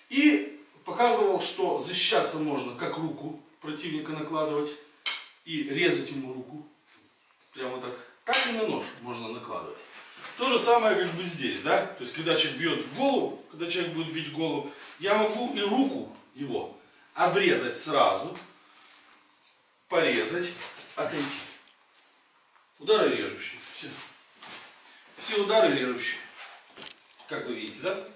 И показывал, что защищаться можно, как руку противника накладывать и резать ему руку. Прямо так. Так и на нож можно накладывать. То же самое как бы здесь, да? То есть, когда человек бьет в голову, когда человек будет бить в голову, я могу и руку его обрезать сразу, порезать, отойти. Удары режущие. Все удары режущие. Как вы видите, да?